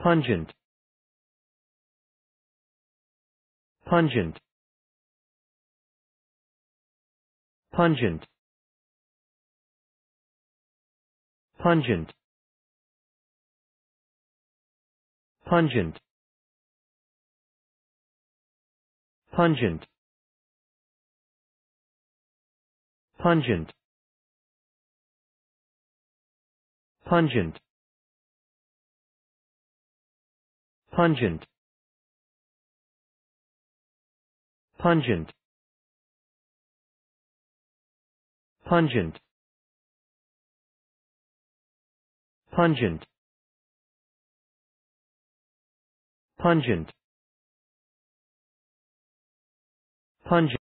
pungent, pungent, pungent, pungent, pungent, pungent, pungent, pungent, pungent, pungent, pungent, pungent, pungent, pungent.